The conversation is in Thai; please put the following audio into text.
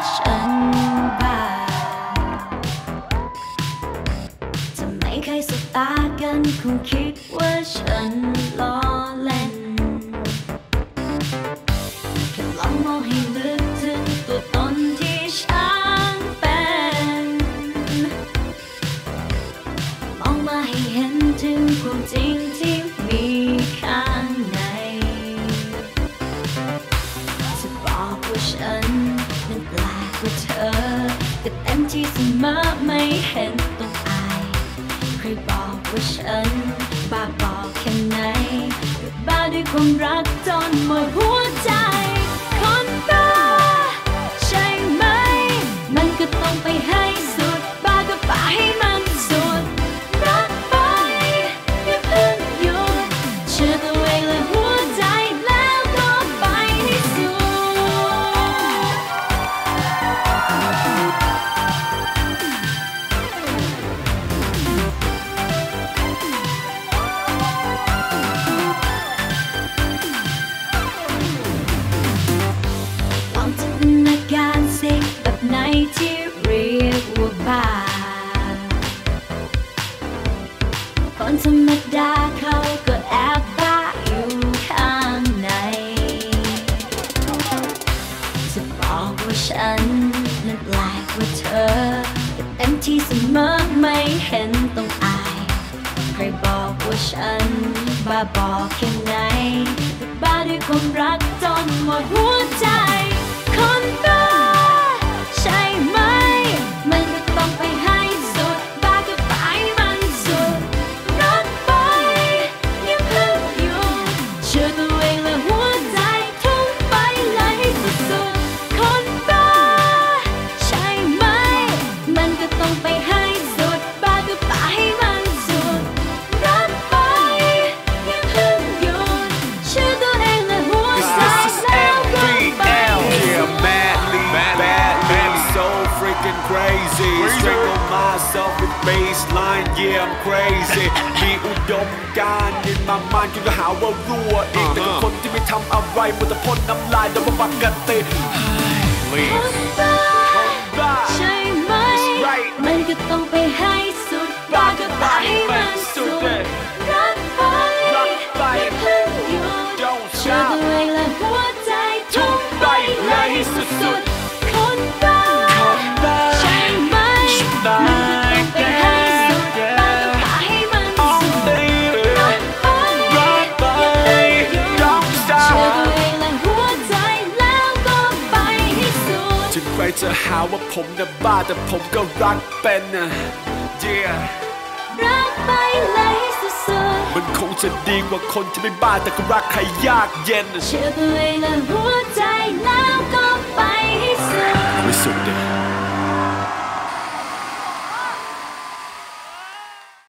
ฉันบ้าจะไม่เคยสบตากันคงคิดว่าฉันล้อเล่นแค่ลองมองให้ลึกถึงตัวตนที่ฉันเป็นมองมาให้เห็นถึงความจริงที่มีข้างในจะบอกว่าฉันนั้นแปลกกว่าเธอแต่เต็มที่เสมอไม่เห็นต้องอายใครบอกว่าฉันบ้าบอกแค่ไหนบ้าด้วยความรักจนหมดหัวใจคนบ้าใช่ไหมมันก็ต้องไปให้สุดบ้าก็ไปให้มันสุดรักไปอย่าเพิ่งหยุดเชื่อตัวเองและหัวใจแล้วก็ไปให้สุดลองจินตนาการสิแบบไหนที่เรียกว่าบ้าคนธรรมดาเขาก็แอบบ้าอยู่ข้างในจะบอกว่าฉันนั้นแปลกกว่าเธอแต่เต็มที่เสมอไม่เห็นต้องอายใครบอกว่าฉันบ้าบอกแค่ไหนบ้าด้วยความรักจนหมดหัวใจคนบ้าใช่ไหมมันก็ต้องไปให้สุดบ้าก็ไปมันสุดรักไปอย่าเพิ่งหยุดเชื่อตัวเองและหัวใจทุ่มไปเลยให้สุดๆคนบ้าใช่ไหมมันก็ต้องไปให้สุดบ้าก็ไปมันสุดรักไปอย่าเพิ่งหยุดเชื่อตัวเองและหัวใจแล้วก็ไปให้สุด So freaking crazy. Strangle myself with baseline. Yeah, I'm crazy. มีอุดมการณ์ in my mind คิดว่าหาว่ารั่วอีกแต่ก็คนที่ไม่ทำอะไรมัวแต่พ่นน้ำลายโดยปกติคนบ้าใช่ไหมมันก็ต้องไปให้สุดบ้าก็ไปให้มันสุดรักไปอย่าเพิ่งหยุดเชื่อตัวเองและหัวใจทุ่มไปเลยให้สุดๆคนบ้าใช่ไหมมันก็ต้องไปให้สุดบ้าก็ไปให้มันสุดรักไปอย่าเพิ่งหยุดเชื่อตัวเองและหัวใจแล้วก็ไปให้สุดถึงใครจะหาว่าผมน่ะบ้าแต่ผมก็รักเป็นนะ Yeah รักไปเลยให้สุดๆมันคงจะดีกว่าคนที่ไม่บ้าแต่ก็รักใครยากเย็นเชื่อตัวเองและหัวใจแล้วก็ไปให้สุดไม่สุดเลย